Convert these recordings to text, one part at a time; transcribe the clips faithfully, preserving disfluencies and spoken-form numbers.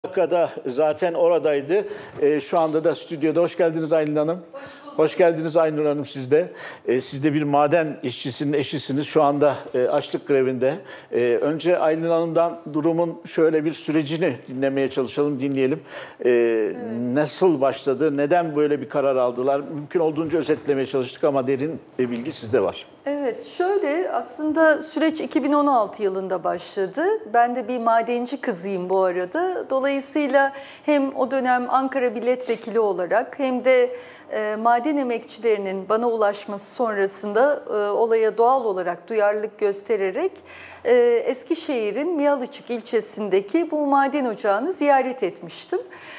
Dakikada zaten oradaydı. E, şu anda da stüdyoda. Hoş geldiniz Aynur Hanım. Hoş, Hoş geldiniz Aynur Hanım siz de. E, siz de bir maden işçisinin eşisiniz. Şu anda e, açlık grevinde. E, önce Aynur Hanım'dan durumun şöyle bir sürecini dinlemeye çalışalım, dinleyelim. E, evet. Nasıl başladı? Neden böyle bir karar aldılar? Mümkün olduğunca özetlemeye çalıştık ama derin bir bilgi sizde var. Evet, şöyle aslında süreç iki bin on altı yılında başladı. Ben de bir madenci kızıyım bu arada. Dolayısıyla hem o dönem Ankara Milletvekili olarak hem de e, maden emekçilerinin bana ulaşması sonrasında e, olaya doğal olarak duyarlılık göstererek e, Eskişehir'in Miyalıçık ilçesindeki bu maden ocağını ziyaret etmiştim.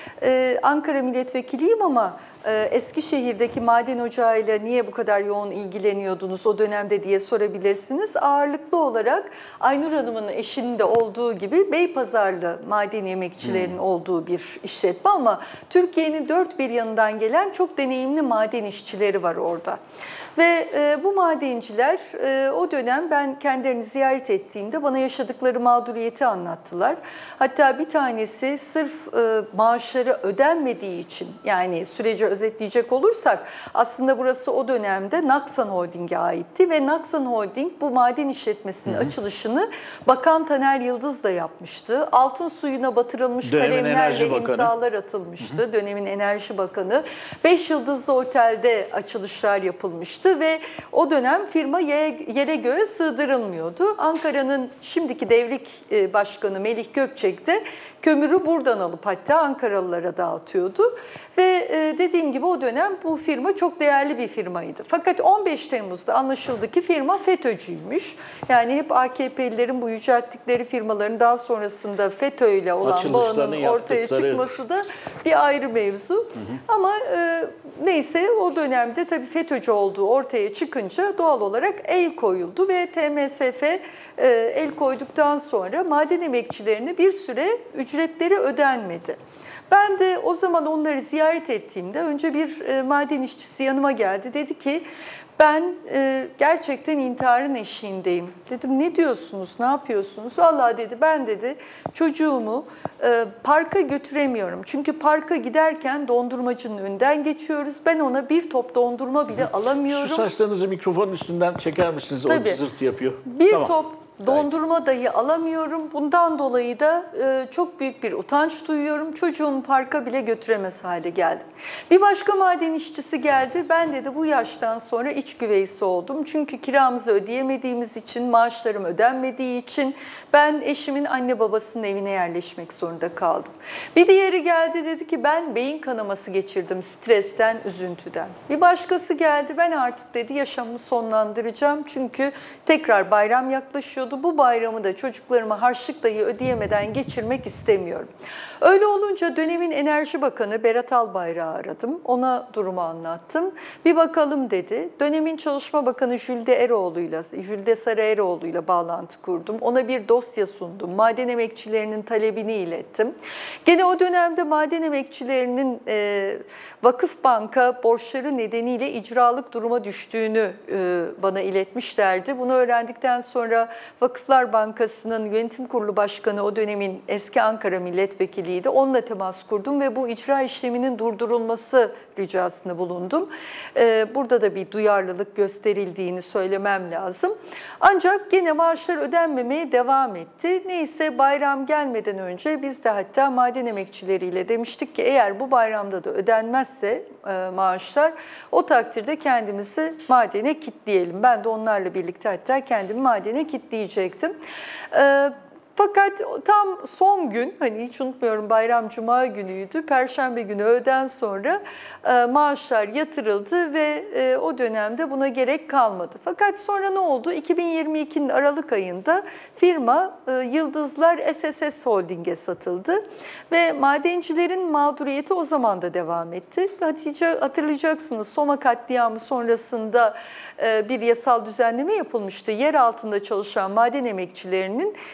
E, Ankara Milletvekiliyim ama e, Eskişehir'deki maden ocağıyla niye bu kadar yoğun ilgileniyordunuz o dönemde diye sorabilirsiniz. Ağırlıklı olarak Aynur Hanım'ın eşinin de olduğu gibi Beypazarlı maden emekçilerinin hmm. olduğu bir işletme ama Türkiye'nin dört bir yanından gelen çok deneyimli maden işçileri var orada. Ve e, bu madenciler e, o dönem ben kendilerini ziyaret ettiğimde bana yaşadıkları mağduriyeti anlattılar. Hatta bir tanesi sırf e, maaşları ödenmediği için, yani süreci özetleyecek olursak aslında burası o dönemde Naksan Holding'e aitti ve Naksan Holding bu maden işletmesinin hı hı. açılışını Bakan Taner Yıldız da yapmıştı. Altın suyuna batırılmış dönemin kalemlerle imzalar atılmıştı. Hı hı. Dönemin Enerji Bakanı. Beş yıldızlı otelde açılışlar yapılmıştı. Ve o dönem firma yere göğe sığdırılmıyordu. Ankara'nın şimdiki devrik başkanı Melih Gökçek de kömürü buradan alıp hatta Ankaralılara dağıtıyordu. Ve dediğim gibi o dönem bu firma çok değerli bir firmaydı. Fakat on beş Temmuz'da anlaşıldı ki firma FETÖ'cüymüş. Yani hep A K P'lilerin bu yücelttikleri firmaların daha sonrasında FETÖ ile olan bağının ortaya çıkması da bir ayrı mevzu. Hı hı. Ama e, neyse o dönemde tabii FETÖ'cü olduğu ortaya çıkınca doğal olarak el koyuldu ve T M S F e, el koyduktan sonra maden emekçilerine bir süre ücretleri ödenmedi. Ben de o zaman onları ziyaret ettiğimde önce bir e, maden işçisi yanıma geldi. Dedi ki ben e, gerçekten intiharın eşiğindeyim. Dedim ne diyorsunuz, ne yapıyorsunuz? Vallahi dedi ben dedi çocuğumu e, parka götüremiyorum. Çünkü parka giderken dondurmacının önünden geçiyoruz. Ben ona bir top dondurma bile alamıyorum. Şu saçlarınızı mikrofonun üstünden çeker misiniz? Tabii. O zırt yapıyor. Bir tamam. top dondurma dahi alamıyorum. Bundan dolayı da e, çok büyük bir utanç duyuyorum. Çocuğumu parka bile götüremez hale geldim. Bir başka maden işçisi geldi. Ben dedi bu yaştan sonra iç güveysi oldum. Çünkü kiramızı ödeyemediğimiz için, maaşlarım ödenmediği için ben eşimin anne babasının evine yerleşmek zorunda kaldım. Bir diğeri geldi dedi ki ben beyin kanaması geçirdim stresten, üzüntüden. Bir başkası geldi ben artık dedi yaşamımı sonlandıracağım. Çünkü tekrar bayram yaklaşıyordu. Bu bayramı da çocuklarıma harçlık dahi ödeyemeden geçirmek istemiyorum. Öyle olunca dönemin Enerji Bakanı Berat Albayrak'ı aradım. Ona durumu anlattım. Bir bakalım dedi. Dönemin Çalışma Bakanı Jülde Eroğlu'yla, Jülde Sarı Eroğlu'yla bağlantı kurdum. Ona bir dosya sundum. Maden emekçilerinin talebini ilettim. Gene o dönemde maden emekçilerinin e, Vakıfbank'a borçları nedeniyle icralık duruma düştüğünü e, bana iletmişlerdi. Bunu öğrendikten sonra Vakıflar Bankası'nın yönetim kurulu başkanı o dönemin eski Ankara milletvekiliydi. Onunla temas kurdum ve bu icra işleminin durdurulması ricasını bulundum. Ee, burada da bir duyarlılık gösterildiğini söylemem lazım. Ancak gene maaşlar ödenmemeye devam etti. Neyse bayram gelmeden önce biz de hatta maden emekçileriyle demiştik ki eğer bu bayramda da ödenmezse e, maaşlar o takdirde kendimizi madene kilitleyelim. Ben de onlarla birlikte hatta kendimi madene kilitleyecektim. Ee, Fakat tam son gün, hani hiç unutmuyorum bayram cuma günüydü, perşembe günü öğleden sonra e, maaşlar yatırıldı ve e, o dönemde buna gerek kalmadı. Fakat sonra ne oldu? iki bin yirmi ikinin Aralık ayında firma e, Yıldızlar S S S Holding'e satıldı ve madencilerin mağduriyeti o zaman da devam etti. Hatice hatırlayacaksınız Soma katliamı sonrasında e, bir yasal düzenleme yapılmıştı. Yer altında çalışan maden emekçilerinin iki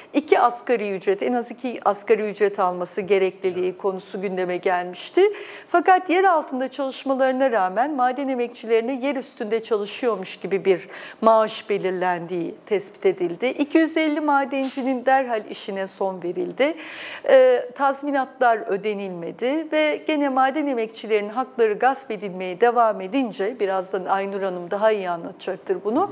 asgari ücret, en az iki asgari ücret alması gerekliliği konusu gündeme gelmişti. Fakat yer altında çalışmalarına rağmen maden emekçilerine yer üstünde çalışıyormuş gibi bir maaş belirlendiği tespit edildi. iki yüz elli madencinin derhal işine son verildi. E, tazminatlar ödenilmedi ve gene maden emekçilerinin hakları gasp edilmeye devam edince, birazdan Aynur Hanım daha iyi anlatacaktır bunu.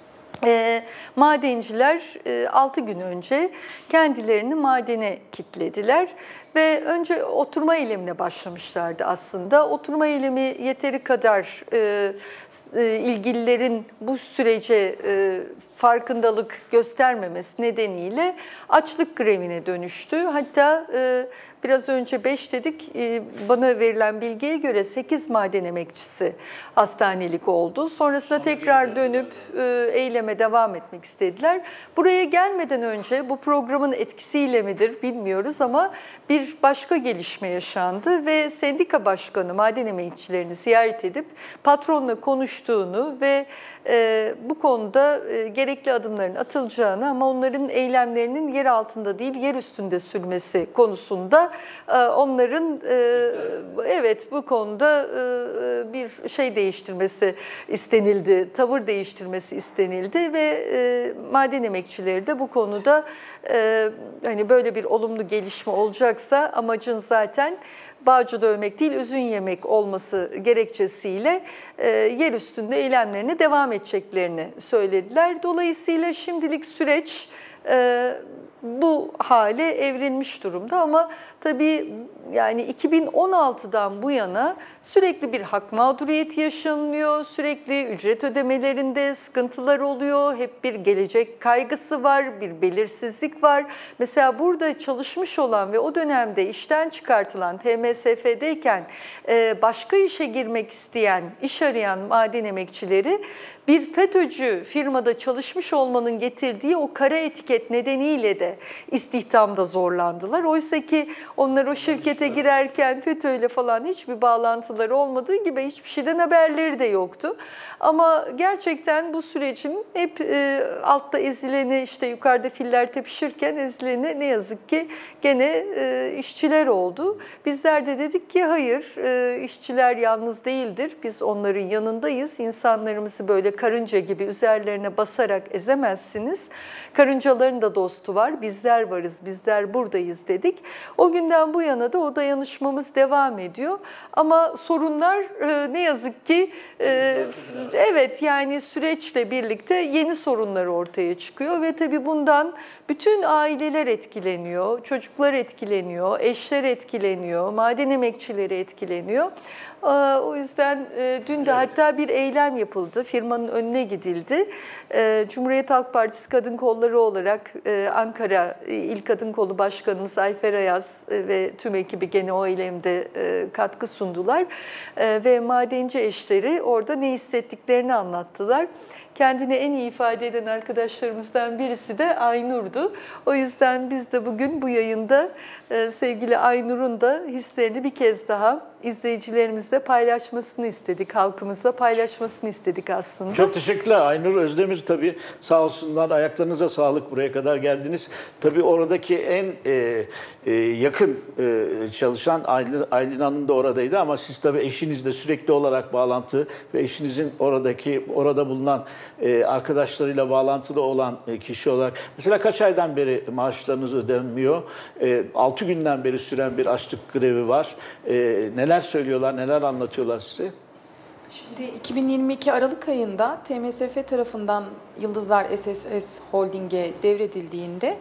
E, madenciler e, altı gün önce kendilerini madene kilitlediler ve önce oturma eylemine başlamışlardı aslında. Oturma eylemi yeteri kadar e, e, ilgililerin bu sürece e, farkındalık göstermemesi nedeniyle açlık grevine dönüştü. Hatta e, biraz önce beş dedik, e, bana verilen bilgiye göre sekiz maden emekçisi hastanelik oldu. Sonrasında tekrar dönüp e, eyleme devam etmek istediler. Buraya gelmeden önce bu programın etkisiyle midir bilmiyoruz ama bir başka gelişme yaşandı ve sendika başkanı maden emekçilerini ziyaret edip patronla konuştuğunu ve e, bu konuda e, gerekli adımların atılacağını ama onların eylemlerinin yer altında değil yer üstünde sürmesi konusunda e, onların e, evet bu konuda e, bir şey değiştirmesi istenildi, tavır değiştirmesi istenildi ve e, maden emekçileri de bu konuda e, hani böyle bir olumlu gelişme olacaksa amacın zaten bağcı dövmek değil, üzün yemek olması gerekçesiyle e, yer üstünde eylemlerine devam edeceklerini söylediler. Dolayısıyla şimdilik süreç e, bu hale evrilmiş durumda ama tabii yani iki bin on altıdan bu yana sürekli bir hak mağduriyeti yaşanıyor, sürekli ücret ödemelerinde sıkıntılar oluyor, hep bir gelecek kaygısı var, bir belirsizlik var. Mesela burada çalışmış olan ve o dönemde işten çıkartılan T M S F'deyken başka işe girmek isteyen, iş arayan maden emekçileri bir FETÖ'cü firmada çalışmış olmanın getirdiği o kara etiket nedeniyle de istihdamda zorlandılar. Oysa ki onlar o şirkete girerken FETÖ'yle falan hiçbir bağlantıları olmadığı gibi hiçbir şeyden haberleri de yoktu. Ama gerçekten bu sürecin hep e, altta ezileni, işte yukarıda filler tepişirken ezileni ne yazık ki gene e, işçiler oldu. Bizler de dedik ki hayır, e, işçiler yalnız değildir. Biz onların yanındayız. İnsanlarımızı böyle karınca gibi üzerlerine basarak ezemezsiniz. Karıncaların da dostu var. Bizler varız, bizler buradayız dedik. O günden bu yana da o dayanışmamız devam ediyor. Ama sorunlar e, ne yazık ki e, evet yani süreçle birlikte yeni sorunlar ortaya çıkıyor ve tabii bundan bütün aileler etkileniyor, çocuklar etkileniyor, eşler etkileniyor, maden emekçileri etkileniyor. O yüzden dün de hatta bir eylem yapıldı. Firmanın önüne gidildi. Cumhuriyet Halk Partisi Kadın Kolları olarak Ankara İl Kadın Kolu Başkanımız Ayfer Ayaz ve tüm ekibi gene o eylemde katkı sundular. Ve madenci eşleri orada ne hissettiklerini anlattılar. Kendini en iyi ifade eden arkadaşlarımızdan birisi de Aynur'du. O yüzden biz de bugün bu yayında sevgili Aynur'un da hislerini bir kez daha izleyicilerimizle paylaşmasını istedik, halkımızla paylaşmasını istedik aslında. Çok teşekkürler Aynur Özdemir, tabii sağ olsunlar, ayaklarınıza sağlık, buraya kadar geldiniz. Tabii oradaki en e, e, yakın e, çalışan Aylin, Aylin Hanım da oradaydı ama siz tabii eşinizle sürekli olarak bağlantı ve eşinizin oradaki orada bulunan e, arkadaşlarıyla bağlantıda olan e, kişi olarak mesela kaç aydan beri maaşlarınız ödenmiyor? E, altı günden beri süren bir açlık grevi var. E, neler söylüyorlar, neler anlatıyorlar size? Şimdi iki bin yirmi iki Aralık ayında T M S F tarafından Yıldızlar S S S Holding'e devredildiğinde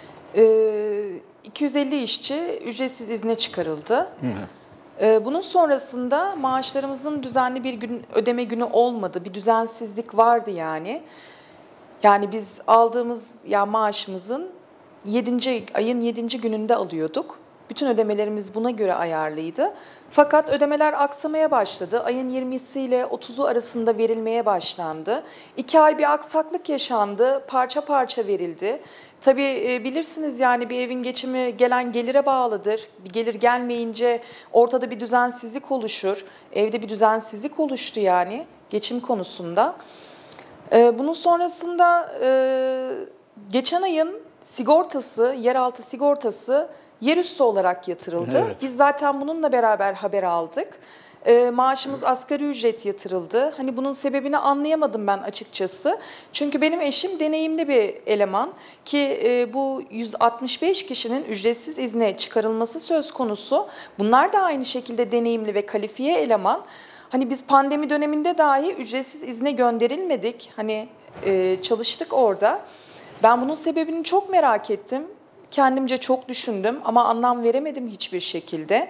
iki yüz elli işçi ücretsiz izne çıkarıldı. Hı. Bunun sonrasında maaşlarımızın düzenli bir gün ödeme günü olmadı. Bir düzensizlik vardı yani. Yani biz aldığımız ya maaşımızın yedinci ayın yedinci gününde alıyorduk. Bütün ödemelerimiz buna göre ayarlıydı. Fakat ödemeler aksamaya başladı. Ayın yirmisi ile otuzu arasında verilmeye başlandı. İki ay bir aksaklık yaşandı. Parça parça verildi. Tabii bilirsiniz yani bir evin geçimi gelen gelire bağlıdır. Bir gelir gelmeyince ortada bir düzensizlik oluşur. Evde bir düzensizlik oluştu yani geçim konusunda. Bunun sonrasında geçen ayın sigortası, yeraltı sigortası yerüstü olarak yatırıldı. Evet. Biz zaten bununla beraber haber aldık. E, maaşımız asgari ücret yatırıldı. Hani bunun sebebini anlayamadım ben açıkçası. Çünkü benim eşim deneyimli bir eleman ki e, bu yüz altmış beş kişinin ücretsiz izne çıkarılması söz konusu. Bunlar da aynı şekilde deneyimli ve kalifiye eleman. Hani biz pandemi döneminde dahi ücretsiz izne gönderilmedik. Hani e, çalıştık orada. Ben bunun sebebini çok merak ettim. Kendimce çok düşündüm ama anlam veremedim hiçbir şekilde.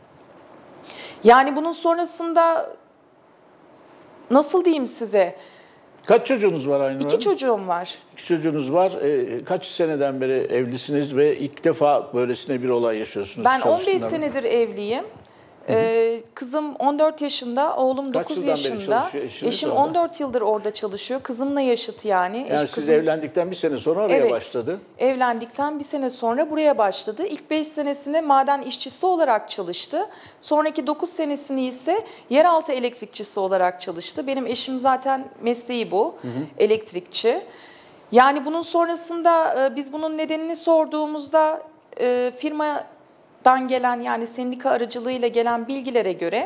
Yani bunun sonrasında nasıl diyeyim size? Kaç çocuğunuz var Aynur İki Hanım? çocuğum var. İki çocuğunuz var. Ee, kaç seneden beri evlisiniz ve ilk defa böylesine bir olay yaşıyorsunuz? Ben on beş çalıştığında? senedir evliyim. Ee, kızım on dört yaşında, oğlum Kaç dokuz yıldan beri yaşında. çalışıyor eşiniz Eşim orada? on dört yıldır orada çalışıyor. Kızımla yaşıt yani. Yani Eş siz kızım evlendikten bir sene sonra oraya Evet. başladı. evlendikten bir sene sonra buraya başladı. İlk beş senesinde maden işçisi olarak çalıştı. Sonraki dokuz senesini ise yeraltı elektrikçisi olarak çalıştı. Benim eşim zaten mesleği bu, hı hı. elektrikçi. Yani bunun sonrasında e, biz bunun nedenini sorduğumuzda e, firmadan gelen yani sendika aracılığıyla gelen bilgilere göre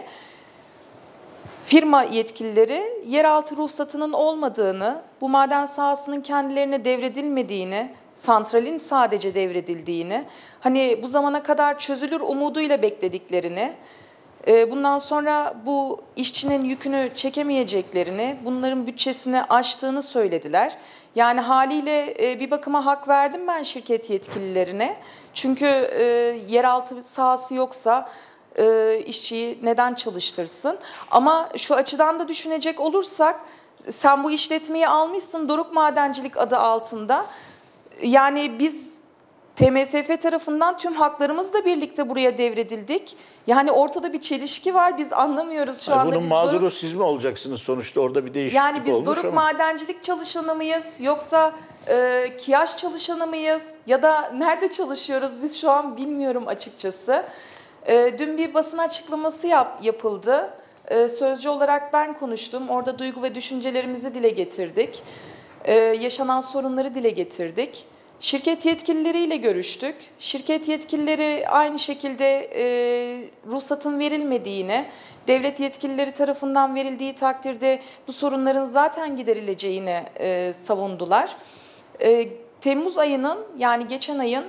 firma yetkilileri yeraltı ruhsatının olmadığını, bu maden sahasının kendilerine devredilmediğini, santralin sadece devredildiğini, hani bu zamana kadar çözülür umuduyla beklediklerini, bundan sonra bu işçinin yükünü çekemeyeceklerini, bunların bütçesini aştığını söylediler. Yani haliyle bir bakıma hak verdim ben şirket yetkililerine. Çünkü yeraltı sahası yoksa işçiyi neden çalıştırsın? Ama şu açıdan da düşünecek olursak, sen bu işletmeyi almışsın Doruk Madencilik adı altında. Yani biz T M S F tarafından tüm haklarımızla birlikte buraya devredildik. Yani ortada bir çelişki var, biz anlamıyoruz şu Yani anda. bunun Biz mağduru Doruk, siz mi olacaksınız sonuçta, orada bir değişiklik yani biz olmuş Doruk ama. Madencilik çalışanı mıyız yoksa e, KİAŞ çalışanı mıyız ya da nerede çalışıyoruz biz şu an bilmiyorum açıkçası. E, dün bir basın açıklaması yap, yapıldı. E, sözcü olarak ben konuştum. Orada duygu ve düşüncelerimizi dile getirdik. E, yaşanan sorunları dile getirdik. Şirket yetkilileriyle görüştük. Şirket yetkilileri aynı şekilde e, ruhsatın verilmediğini, devlet yetkilileri tarafından verildiği takdirde bu sorunların zaten giderileceğini e, savundular. E, Temmuz ayının yani geçen ayın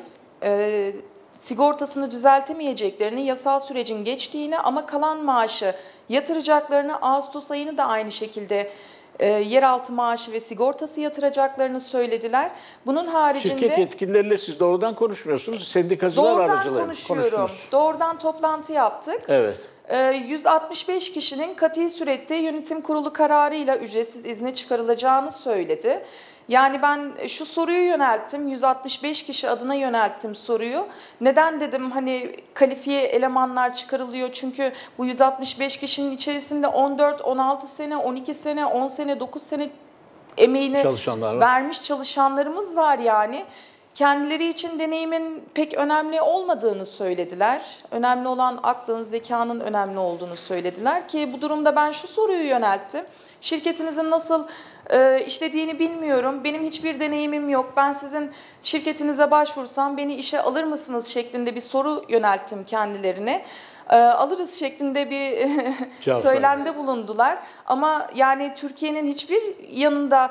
e, sigortasını düzeltemeyeceklerini, yasal sürecin geçtiğini ama kalan maaşı yatıracaklarını, Ağustos ayını da aynı şekilde e, yeraltı maaşı ve sigortası yatıracaklarını söylediler. Bunun haricinde... Şirket yetkilileriyle siz doğrudan konuşmuyorsunuz, sendikacılar Doğrudan aracılığıyla konuşuyorum. konuştunuz. Doğrudan toplantı yaptık. Evet. yüz altmış beş kişinin kati surette yönetim kurulu kararıyla ücretsiz izne çıkarılacağını söyledi. Yani ben şu soruyu yönelttim, yüz altmış beş kişi adına yönelttim soruyu. Neden dedim hani kalifiye elemanlar çıkarılıyor? Çünkü bu yüz altmış beş kişinin içerisinde on dört, on altı sene, on iki sene, on sene, dokuz sene emeğini Çalışanlar var. vermiş çalışanlarımız var yani. Kendileri için deneyimin pek önemli olmadığını söylediler. Önemli olan aklın, zekanın önemli olduğunu söylediler ki bu durumda ben şu soruyu yönelttim. Şirketinizin nasıl e, işlediğini bilmiyorum. Benim hiçbir deneyimim yok. Ben sizin şirketinize başvursam beni işe alır mısınız şeklinde bir soru yönelttim kendilerine. E, alırız şeklinde bir söylemde bulundular. Ama yani Türkiye'nin hiçbir yanında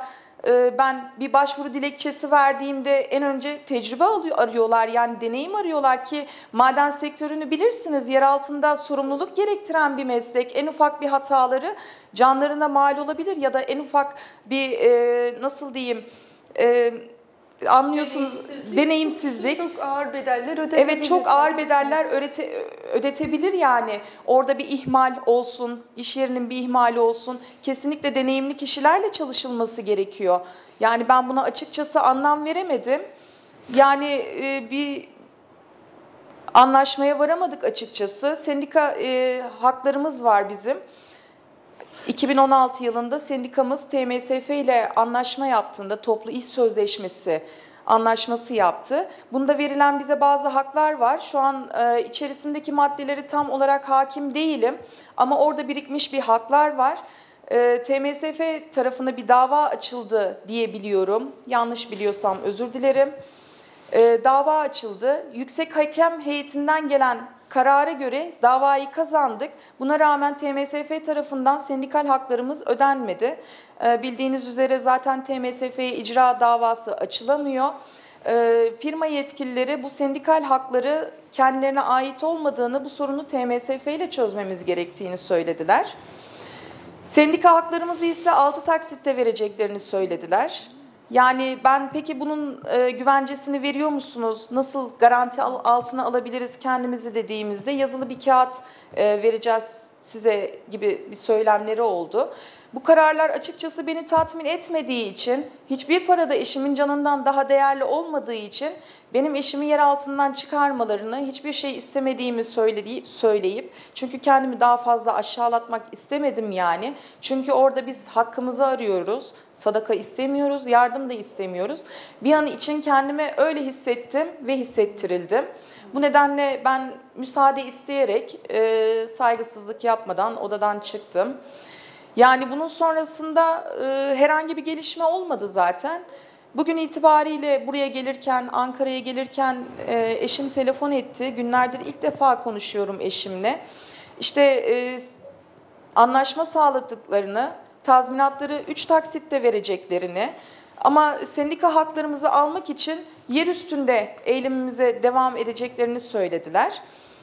ben bir başvuru dilekçesi verdiğimde en önce tecrübe arıyorlar, yani deneyim arıyorlar ki maden sektörünü bilirsiniz, yer altında sorumluluk gerektiren bir meslek. En ufak bir hataları canlarına mal olabilir ya da en ufak bir e, nasıl diyeyim e, anlıyorsunuz deneyimsizlik, deneyimsizlik. Çok ağır bedeller ödetebilir. Evet, çok ağır bedeller ödete, ödetebilir yani. Orada bir ihmal olsun, iş yerinin bir ihmali olsun. Kesinlikle deneyimli kişilerle çalışılması gerekiyor. Yani ben buna açıkçası anlam veremedim. Yani e, bir anlaşmaya varamadık açıkçası. Sendika e, haklarımız var bizim. iki bin on altı yılında sendikamız T M S F ile anlaşma yaptığında toplu iş sözleşmesi anlaşması yaptı. Bunda verilen bize bazı haklar var. Şu an e, içerisindeki maddeleri tam olarak hakim değilim ama orada birikmiş bir haklar var. E, T M S F tarafına bir dava açıldı diye biliyorum. Yanlış biliyorsam özür dilerim. e, dava açıldı. Yüksek Hakem Heyeti'nden gelen karara göre davayı kazandık. Buna rağmen T M S F tarafından sendikal haklarımız ödenmedi. E, bildiğiniz üzere zaten T M S F'ye icra davası açılamıyor. E, firma yetkilileri bu sendikal hakları kendilerine ait olmadığını, bu sorunu T M S F ile çözmemiz gerektiğini söylediler. Sendika haklarımızı ise altı taksitte vereceklerini söylediler. Yani ben peki bunun e, güvencesini veriyor musunuz? Nasıl garanti al, altına alabiliriz kendimizi dediğimizde yazılı bir kağıt e, vereceğiz size gibi bir söylemleri oldu. Bu kararlar açıkçası beni tatmin etmediği için, hiçbir parada eşimin canından daha değerli olmadığı için benim eşimi yer altından çıkarmalarını, hiçbir şey istemediğimi söyledi, söyleyip, çünkü kendimi daha fazla aşağılatmak istemedim yani. Çünkü orada biz hakkımızı arıyoruz, sadaka istemiyoruz, yardım da istemiyoruz. Bir an için kendimi öyle hissettim ve hissettirildim. Bu nedenle ben müsaade isteyerek e, saygısızlık yapmadan odadan çıktım. Yani bunun sonrasında e, herhangi bir gelişme olmadı zaten. Bugün itibariyle buraya gelirken, Ankara'ya gelirken e, eşim telefon etti. Günlerdir ilk defa konuşuyorum eşimle. İşte e, anlaşma sağladıklarını, tazminatları üç taksitte vereceklerini ama sendika haklarımızı almak için yer üstünde eylemimize devam edeceklerini söylediler.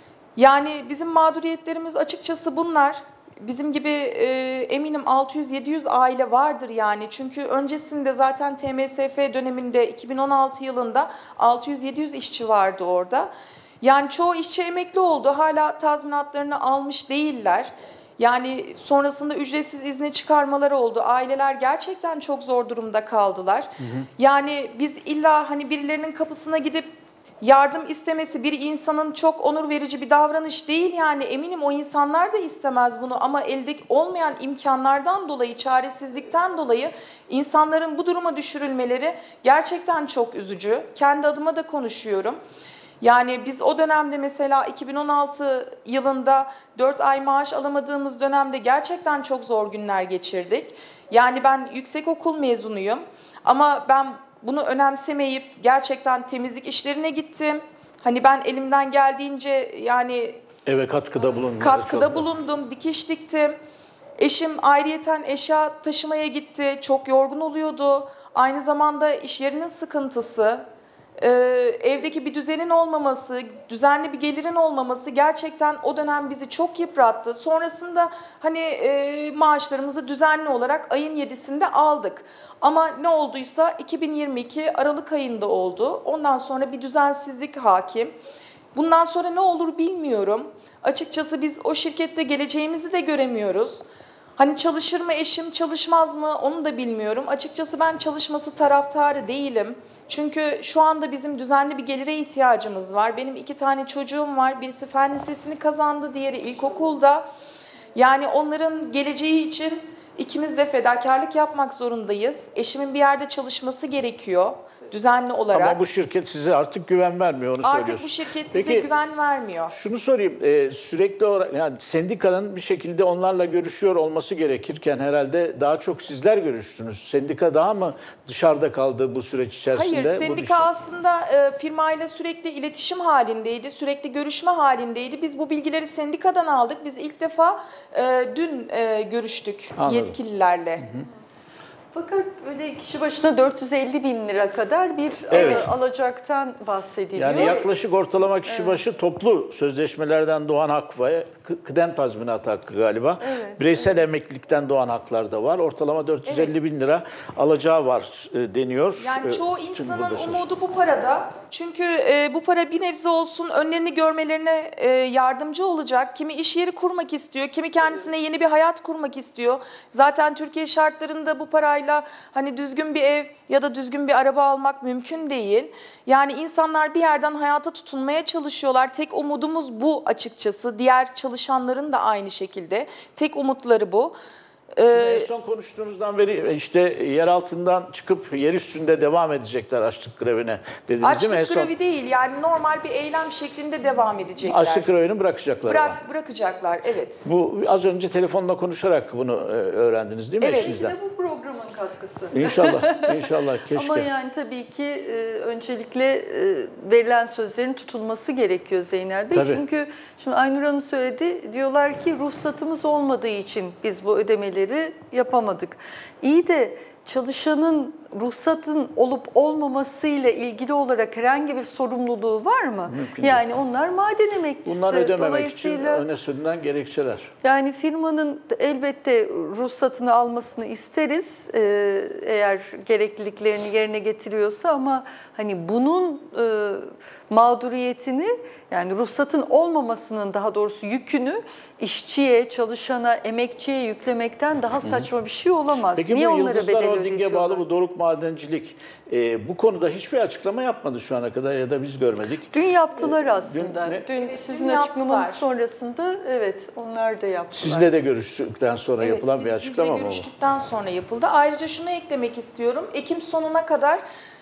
Yani bizim mağduriyetlerimiz açıkçası bunlar. Bizim gibi e, eminim altı yüz yedi yüz aile vardır yani. Çünkü öncesinde zaten T M S F döneminde iki bin on altı yılında altı yüz yedi yüz işçi vardı orada. Yani çoğu işçi emekli oldu. Hala tazminatlarını almış değiller. Yani sonrasında ücretsiz izne çıkarmaları oldu. Aileler gerçekten çok zor durumda kaldılar. Hı hı. Yani biz illa hani birilerinin kapısına gidip yardım istemesi bir insanın çok onur verici bir davranış değil yani. Eminim o insanlar da istemez bunu ama elde olmayan imkanlardan dolayı, çaresizlikten dolayı insanların bu duruma düşürülmeleri gerçekten çok üzücü. Kendi adıma da konuşuyorum. Yani biz o dönemde mesela iki bin on altı yılında dört ay maaş alamadığımız dönemde gerçekten çok zor günler geçirdik. Yani ben yüksekokul mezunuyum ama ben bunu önemsemeyip gerçekten temizlik işlerine gittim. Hani ben elimden geldiğince yani eve katkıda bulundum. Katkıda bulundum, dikiş diktim. Eşim ayrıyeten eşya taşımaya gitti, çok yorgun oluyordu. Aynı zamanda iş yerinin sıkıntısı, Ee, evdeki bir düzenin olmaması, düzenli bir gelirin olmaması gerçekten o dönem bizi çok yıprattı. Sonrasında hani e, maaşlarımızı düzenli olarak ayın yedisinde aldık. Ama ne olduysa iki bin yirmi iki Aralık ayında oldu. Ondan sonra bir düzensizlik hakim. Bundan sonra ne olur bilmiyorum. Açıkçası biz o şirkette geleceğimizi de göremiyoruz. Hani çalışır mı eşim, çalışmaz mı onu da bilmiyorum. Açıkçası ben çalışması taraftarı değilim. Çünkü şu anda bizim düzenli bir gelire ihtiyacımız var. Benim iki tane çocuğum var. Birisi fen lisesini kazandı, diğeri ilkokulda. Yani onların geleceği için ikimiz de fedakarlık yapmak zorundayız. Eşimin bir yerde çalışması gerekiyor düzenli olarak. Ama bu şirket size artık güven vermiyor, onu Artık söylüyorsun. bu şirket Peki, bize güven vermiyor. Şunu sorayım, e, sürekli olarak yani sendikanın bir şekilde onlarla görüşüyor olması gerekirken herhalde daha çok sizler görüştünüz. Sendika daha mı dışarıda kaldı bu süreç içerisinde? Hayır, sendika aslında e, firmayla sürekli iletişim halindeydi, sürekli görüşme halindeydi. Biz bu bilgileri sendikadan aldık. Biz ilk defa e, dün e, görüştük Anladım. yetkililerle. Hı hı. Fakat böyle kişi başına dört yüz elli bin lira kadar bir Evet. e, alacaktan bahsediliyor. Yani yaklaşık ortalama kişi Evet. başı toplu sözleşmelerden doğan hak ve kıdem tazminatı hakkı galiba. Evet, Bireysel emeklilikten doğan haklar da var. Ortalama dört yüz elli Evet. bin lira alacağı var e, deniyor. Yani E, çoğu tüm insanın buradaşlar. umudu bu parada. Çünkü e, bu para bir nebze olsun önlerini görmelerine e, yardımcı olacak. Kimi iş yeri kurmak istiyor, kimi kendisine yeni bir hayat kurmak istiyor. Zaten Türkiye şartlarında bu parayla hani düzgün bir ev ya da düzgün bir araba almak mümkün değil. Yani insanlar bir yerden hayata tutunmaya çalışıyorlar. Tek umudumuz bu açıkçası. Diğer çalışanların da aynı şekilde. Tek umutları bu. Şimdi Ee, en son konuştuğunuzdan beri işte yer altından çıkıp yer üstünde devam edecekler açlık grevine dediniz değil mi? En açlık son grevi değil, yani normal bir eylem şeklinde devam edecekler. açlık grevini bırakacaklar. ama. Bırak, bırakacaklar, evet. Bu az önce telefonla konuşarak bunu e, öğrendiniz değil mi Evet. eşinizden? İşte bu programın katkısı. İnşallah, inşallah keşke. Ama yani tabii ki e, öncelikle e, verilen sözlerin tutulması gerekiyor Zeynel Bey. Tabii. Çünkü şimdi Aynur Hanım söyledi, diyorlar ki ruhsatımız olmadığı için biz bu ödemeleri yapamadık. İyi de çalışanın ruhsatın olup olmamasıyla ilgili olarak herhangi bir sorumluluğu var mı? Mümkün değil. Yani onlar maden emekçisi. Bunlar ödememek için Dolayısıyla öne sürülen gerekçeler. yani firmanın elbette ruhsatını almasını isteriz e, eğer gerekliliklerini yerine getiriyorsa, ama hani bunun e, mağduriyetini, yani ruhsatın olmamasının daha doğrusu yükünü işçiye, çalışana, emekçiye yüklemekten daha saçma bir şey olamaz. Peki Niye bu onlara Yıldızlar bedel Holding'e ödetiyorlar? bağlı bu Doruk Madencilik e, bu konuda hiçbir açıklama yapmadı şu ana kadar ya da biz görmedik. Dün yaptılar aslında. ne- Dün, Evet, sizin dün açıklamanız yaptılar. sonrasında evet onlar da yaptılar. Sizle de görüştükten sonra Evet, yapılan biz, bir açıklama mı bizle bu? görüştükten sonra yapıldı. Ayrıca şunu eklemek istiyorum. Ekim sonuna kadar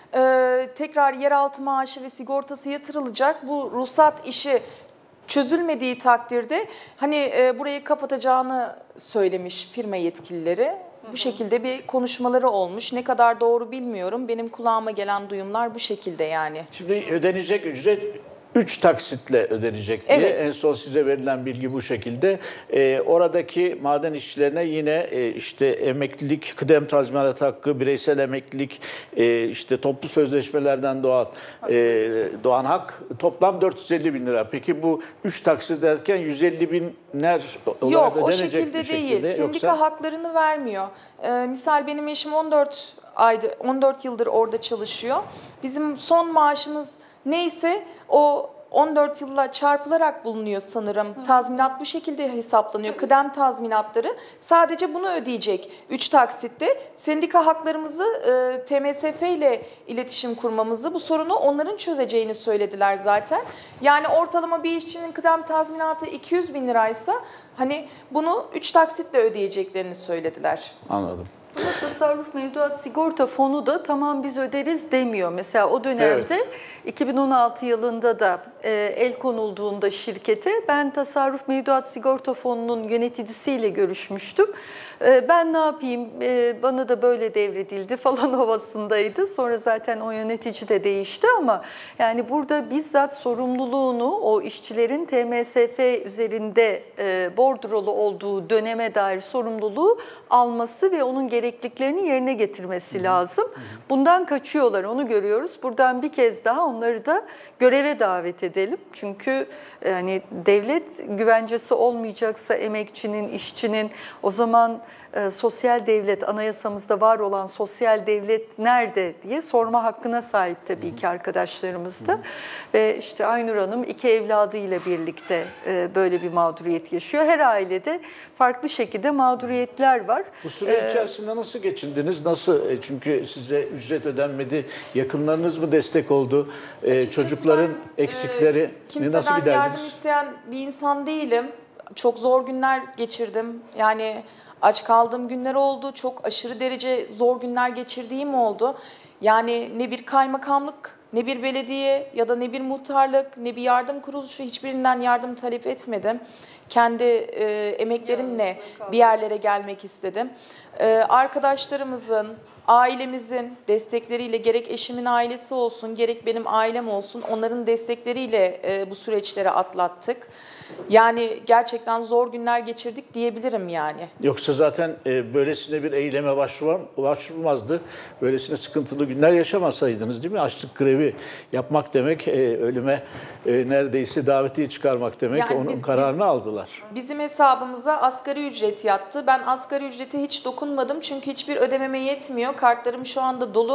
e, tekrar yeraltı maaşı ve sigortası yatırılacak. Bu ruhsat işi çözülmediği takdirde hani e, burayı kapatacağını söylemiş firma yetkilileri. Bu şekilde bir konuşmaları olmuş. Ne kadar doğru bilmiyorum. Benim kulağıma gelen duyumlar bu şekilde yani. Şimdi ödenecek ücret üç taksitle ödenecek diye Evet. en son size verilen bilgi bu şekilde. Ee, oradaki maden işçilerine yine e, işte emeklilik, kıdem tazminat hakkı, bireysel emeklilik, e, işte toplu sözleşmelerden doğan e, doğan hak toplam dört yüz elli bin lira. Peki bu üç taksit derken yüz elli binler olarak Yok, o ödenecek şekilde bir değil. şekilde. Sendika Yoksa haklarını vermiyor. Ee, misal benim eşim on dört aydı, on dört yıldır orada çalışıyor. Bizim son maaşımız neyse o on dört yılla çarpılarak bulunuyor sanırım. Tazminat bu şekilde hesaplanıyor. Kıdem tazminatları sadece bunu ödeyecek üç taksitte. Sendika haklarımızı e, T M S F ile iletişim kurmamızı, bu sorunu onların çözeceğini söylediler zaten. Yani ortalama bir işçinin kıdem tazminatı iki yüz bin liraysa hani bunu üç taksitle ödeyeceklerini söylediler. anladım. Ama tasarruf mevduat sigorta fonu da tamam biz öderiz demiyor. Mesela o dönemde Evet. iki bin on altı yılında da e, el konulduğunda şirkete ben tasarruf mevduat sigorta fonunun yöneticisiyle görüşmüştüm. E, ben ne yapayım e, bana da böyle devredildi falan havasındaydı. Sonra zaten o yönetici de değişti ama yani burada bizzat sorumluluğunu o işçilerin T M S F üzerinde e, bordrolu olduğu döneme dair sorumluluğu alması ve onun gerekliliklerini yerine getirmesi lazım. Bundan kaçıyorlar, onu görüyoruz. Buradan bir kez daha onları da göreve davet edelim. Çünkü yani devlet güvencesi olmayacaksa emekçinin, işçinin o zaman e, sosyal devlet, anayasamızda var olan sosyal devlet nerede diye sorma hakkına sahip tabii ki arkadaşlarımız da. Ve işte Aynur Hanım iki evladıyla birlikte e, böyle bir mağduriyet yaşıyor. Her ailede farklı şekilde mağduriyetler var. Bu süre içerisinde nasıl geçindiniz? Nasıl? E, Çünkü size ücret ödenmedi. Yakınlarınız mı destek oldu? E, Açıkçası çocukların ben, e, eksikleri kimseden nasıl yardım giderdiniz? isteyen bir insan değilim. Çok zor günler geçirdim. Yani aç kaldığım günler oldu. Çok aşırı derece zor günler geçirdiğim oldu. Yani ne bir kaymakamlık, ne bir belediye ya da ne bir muhtarlık, ne bir yardım kuruluşu, hiçbirinden yardım talep etmedim. Kendi e, emeklerimle bir yerlere gelmek istedim. E, arkadaşlarımızın, ailemizin destekleriyle, gerek eşimin ailesi olsun, gerek benim ailem olsun, onların destekleriyle e, bu süreçleri atlattık. Yani gerçekten zor günler geçirdik diyebilirim yani. Yoksa zaten e, böylesine bir eyleme başvuram, başvurmazdı. Böylesine sıkıntılı günler yaşamasaydınız değil mi? Açlık grevi yapmak demek, e, ölüme e, neredeyse davetiye çıkarmak demek. Yani Onun biz- kararını biz- aldılar. Bizim hesabımıza asgari ücret yattı. Ben asgari ücrete hiç dokunmadım çünkü hiçbir ödememe yetmiyor. Kartlarım şu anda dolu.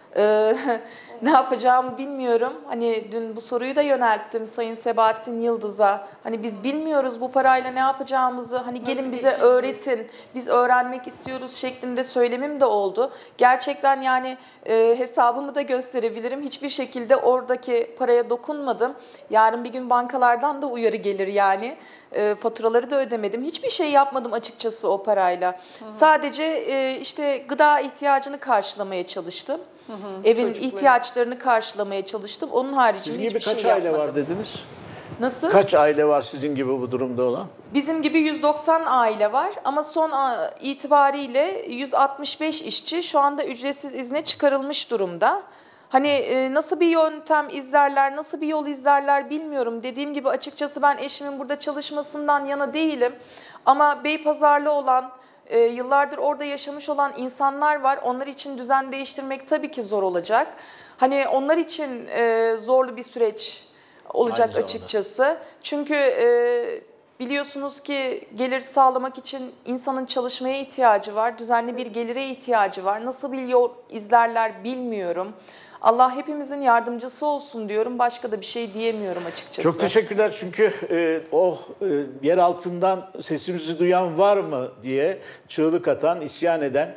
Ee, ne yapacağımı bilmiyorum. Hani dün bu soruyu da yönelttim Sayın Sebahattin Yıldız'a. Hani biz bilmiyoruz bu parayla ne yapacağımızı. Hani gelin bize öğretin. Biz öğrenmek istiyoruz şeklinde söylemim de oldu. Gerçekten yani e, hesabımı da gösterebilirim. Hiçbir şekilde oradaki paraya dokunmadım. Yarın bir gün bankalardan da uyarı gelir yani. E, faturaları da ödemedim. Hiçbir şey yapmadım açıkçası o parayla. Hı. Sadece e, işte gıda ihtiyacını karşılamaya çalıştım. Hı hı, evin çocukları. ihtiyaçlarını karşılamaya çalıştım. Onun haricinde sizin gibi hiçbir kaç şey aile yapmadım. var dediniz? Nasıl? Kaç aile var sizin gibi bu durumda olan? Bizim gibi yüz doksan aile var ama son itibariyle yüz altmış beş işçi şu anda ücretsiz izne çıkarılmış durumda. Hani nasıl bir yöntem izlerler, nasıl bir yol izlerler bilmiyorum. Dediğim gibi açıkçası ben eşimin burada çalışmasından yana değilim. Ama Beypazarlı olan, e, yıllardır orada yaşamış olan insanlar var. Onlar için düzen değiştirmek tabii ki zor olacak. Hani onlar için e, zorlu bir süreç olacak açıkçası. Çünkü e, biliyorsunuz ki gelir sağlamak için insanın çalışmaya ihtiyacı var. Düzenli bir gelire ihtiyacı var. Nasıl bir yol izlerler bilmiyorum. Allah hepimizin yardımcısı olsun diyorum. Başka da bir şey diyemiyorum açıkçası. Çok teşekkürler çünkü e, o e, yer altından sesimizi duyan var mı diye çığlık atan, isyan eden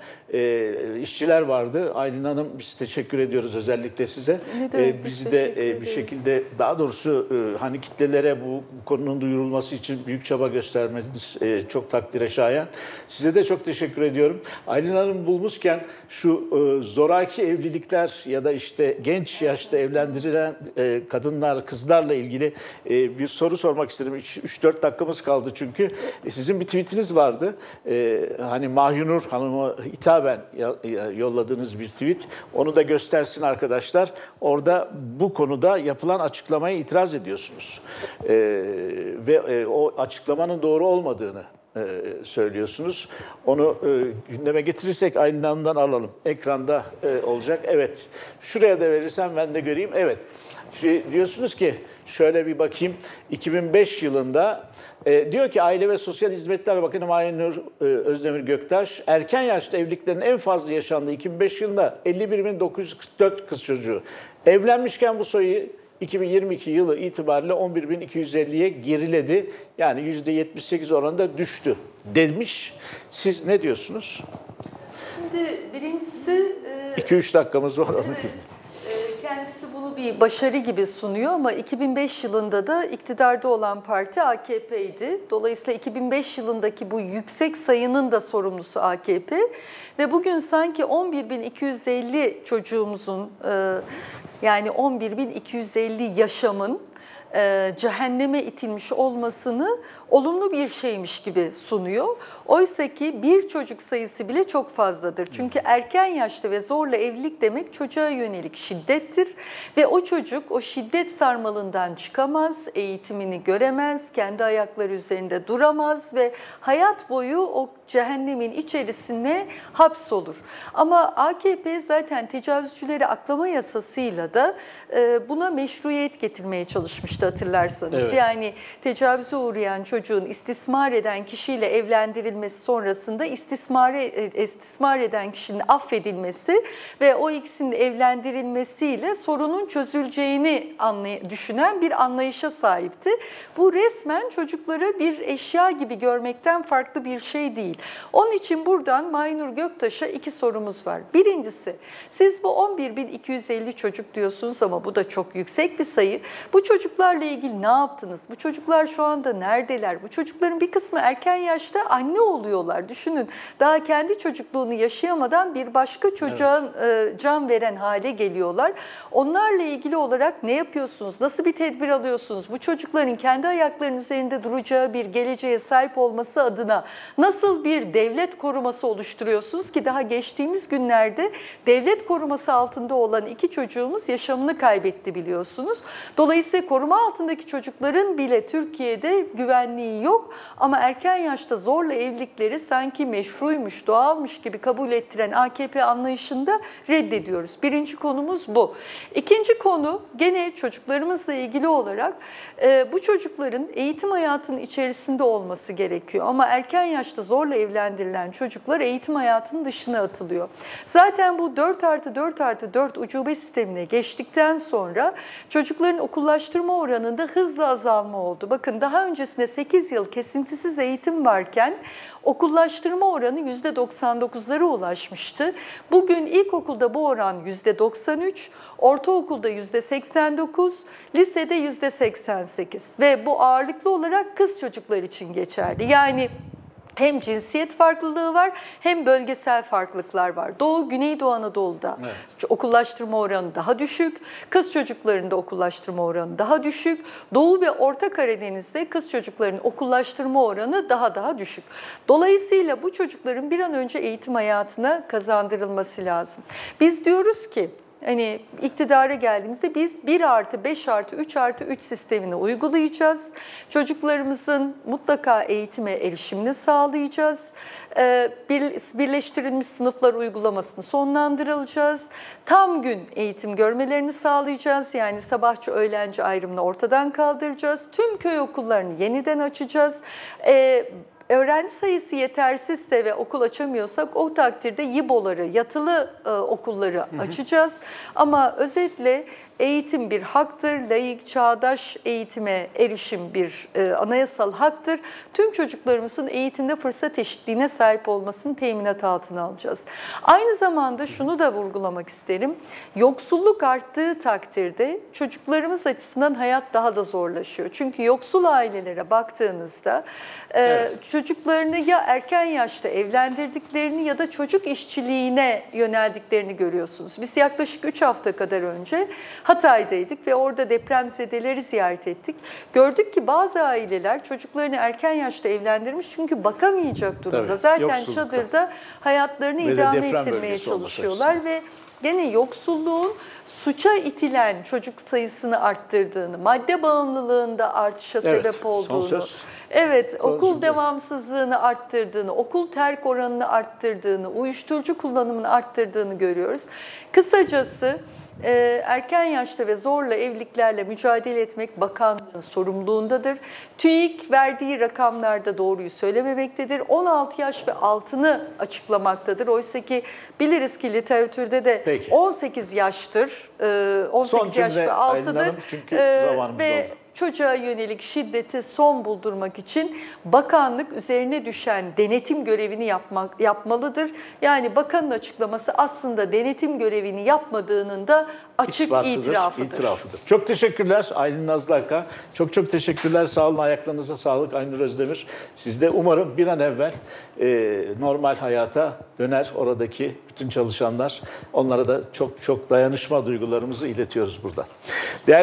e, işçiler vardı. Aylin Hanım biz teşekkür ediyoruz özellikle size. E, bizi de e, bir şekilde daha doğrusu e, hani kitlelere bu, bu konunun duyurulması için büyük çaba göstermeniz e, çok takdire şayan. Size de çok teşekkür ediyorum. Aylin Hanım bulmuşken şu e, zoraki evlilikler ya da işte İşte genç yaşta evlendirilen e, kadınlar, kızlarla ilgili e, bir soru sormak istedim. üç dört dakikamız kaldı çünkü. E, sizin bir tweetiniz vardı. E, hani Mahyunur Hanım'a hitaben yolladığınız bir tweet. Onu da göstersin arkadaşlar. Orada bu konuda yapılan açıklamaya itiraz ediyorsunuz. E, ve e, o açıklamanın doğru olmadığını Ee, söylüyorsunuz. Onu e, gündeme getirirsek Aylin Hanım'dan alalım. Ekranda e, olacak. Evet. Şuraya da verirsem ben de göreyim. Evet. Şey, diyorsunuz ki şöyle bir bakayım. iki bin beş yılında e, diyor ki Aile ve Sosyal Hizmetler Bakanı Mahinur e, Özdemir Göktaş erken yaşta evliliklerin en fazla yaşandığı iki bin beş yılında elli bir bin dokuz yüz kırk dört kız çocuğu evlenmişken bu sayı iki bin yirmi iki yılı itibariyle on bir bin iki yüz elliye geriledi. Yani yüzde yetmiş sekiz oranında düştü demiş. Siz ne diyorsunuz? Şimdi birincisi... iki üç dakikamız var. Evet, kendisi bunu bir başarı gibi sunuyor ama iki bin beş yılında da iktidarda olan parti A K P'ydi. Dolayısıyla iki bin beş yılındaki bu yüksek sayının da sorumlusu A K P. Ve bugün sanki on bir bin iki yüz elli çocuğumuzun... Yani on bir bin iki yüz elli yaşamın e, cehenneme itilmiş olmasını olumlu bir şeymiş gibi sunuyor. Oysa ki bir çocuk sayısı bile çok fazladır. Çünkü erken yaşta ve zorla evlilik demek çocuğa yönelik şiddettir. Ve o çocuk o şiddet sarmalından çıkamaz, eğitimini göremez, kendi ayakları üzerinde duramaz ve hayat boyu o cehennemin içerisine hapsolur. Ama A K P zaten tecavüzcüleri aklama yasasıyla da e, buna meşruiyet getirmeye çalışmıştı hatırlarsanız. Evet. Yani tecavüze uğrayan çocuğun istismar eden kişiyle evlendirilmesi sonrasında istismar, istismar eden kişinin affedilmesi ve o ikisinin evlendirilmesiyle sorunun çözüleceğini anlay- düşünen bir anlayışa sahipti. Bu resmen çocukları bir eşya gibi görmekten farklı bir şey değil. Onun için buradan Mahinur Göktaş'a iki sorumuz var. Birincisi, siz bu on bir bin iki yüz elli çocuk diyorsunuz ama bu da çok yüksek bir sayı. Bu çocuklarla ilgili ne yaptınız? Bu çocuklar şu anda neredeler? Bu çocukların bir kısmı erken yaşta anne oluyorlar. Düşünün, daha kendi çocukluğunu yaşayamadan bir başka çocuğa evet. can veren hale geliyorlar. Onlarla ilgili olarak ne yapıyorsunuz? Nasıl bir tedbir alıyorsunuz? Bu çocukların kendi ayaklarının üzerinde duracağı bir geleceğe sahip olması adına nasıl bir devlet koruması oluşturuyorsunuz ki daha geçtiğimiz günlerde devlet koruması altında olan iki çocuğumuz yaşamını kaybetti biliyorsunuz. Dolayısıyla koruma altındaki çocukların bile Türkiye'de güvenliği yok. Ama erken yaşta zorla evlilikleri sanki meşruymuş, doğalmış gibi kabul ettiren A K P anlayışında reddediyoruz. Birinci konumuz bu. İkinci konu gene çocuklarımızla ilgili olarak e, bu çocukların eğitim hayatının içerisinde olması gerekiyor. Ama erken yaşta zorla evlendirilen çocuklar eğitim hayatının dışına atılıyor. Zaten bu dört artı dört artı dört ucube sistemine geçtikten sonra çocukların okullaştırma oranında hızla azalma oldu. Bakın daha öncesinde sekiz yıl kesintisiz eğitim varken okullaştırma oranı yüzde doksan dokuzlara ulaşmıştı. Bugün ilkokulda bu oran yüzde doksan üç, ortaokulda yüzde seksen dokuz, lisede yüzde seksen sekiz ve bu ağırlıklı olarak kız çocuklar için geçerli. Yani hem cinsiyet farklılığı var hem bölgesel farklılıklar var. Doğu, Güneydoğu Anadolu'da evet. okullaştırma oranı daha düşük. Kız çocuklarında okullaştırma oranı daha düşük. Doğu ve Orta Karadeniz'de kız çocuklarının okullaştırma oranı daha daha düşük. Dolayısıyla bu çocukların bir an önce eğitim hayatına kazandırılması lazım. Biz diyoruz ki, hani iktidara geldiğimizde biz bir artı beş artı üç artı üç sistemini uygulayacağız. Çocuklarımızın mutlaka eğitime erişimini sağlayacağız. Birleştirilmiş sınıflar uygulamasını sonlandıracağız. Tam gün eğitim görmelerini sağlayacağız. Yani sabahçı öğlenci ayrımını ortadan kaldıracağız. Tüm köy okullarını yeniden açacağız. Öğrenci sayısı yetersizse ve okul açamıyorsak o takdirde YİBO'ları, yatılı e, okulları hı hı. açacağız. Ama özetle eğitim bir haktır, laik, çağdaş eğitime erişim bir e, anayasal haktır. Tüm çocuklarımızın eğitimde fırsat eşitliğine sahip olmasını teminat altına alacağız. Aynı zamanda şunu da vurgulamak isterim. Yoksulluk arttığı takdirde çocuklarımız açısından hayat daha da zorlaşıyor. Çünkü yoksul ailelere baktığınızda e, evet. çocuklarını ya erken yaşta evlendirdiklerini ya da çocuk işçiliğine yöneldiklerini görüyorsunuz. Biz yaklaşık üç hafta kadar önce Hatay'daydık ve orada depremzedeleri ziyaret ettik. Gördük ki bazı aileler çocuklarını erken yaşta evlendirmiş çünkü bakamayacak durumda. Tabii, zaten yoksullukta. Çadırda hayatlarını ve idame ettirmeye çalışıyorlar ve gene yoksulluğun suça itilen çocuk sayısını arttırdığını, madde bağımlılığında artışa evet, sebep olduğunu, evet, son okul söz. devamsızlığını arttırdığını, okul terk oranını arttırdığını, uyuşturucu kullanımını arttırdığını görüyoruz. Kısacası erken yaşta ve zorla evliliklerle mücadele etmek bakanlığın sorumluluğundadır. TÜİK verdiği rakamlarda doğruyu söylememektedir. on altı yaş ve altını açıklamaktadır. Oysa ki biliriz ki literatürde de Peki. on sekiz yaştır, on sekiz yaş ve altıdır. Çünkü zamanımız ve oldu. Çocuğa yönelik şiddeti son buldurmak için bakanlık üzerine düşen denetim görevini yapmak, yapmalıdır. Yani bakanın açıklaması aslında denetim görevini yapmadığının da açık İspatıdır, itirafıdır. itirafıdır. Çok teşekkürler Aylin Nazlı Aka. Çok çok teşekkürler. Sağ olun. Ayaklarınıza sağlık Aynur Özdemir. Siz de umarım bir an evvel e, normal hayata döner oradaki bütün çalışanlar. Onlara da çok çok dayanışma duygularımızı iletiyoruz burada. Değerli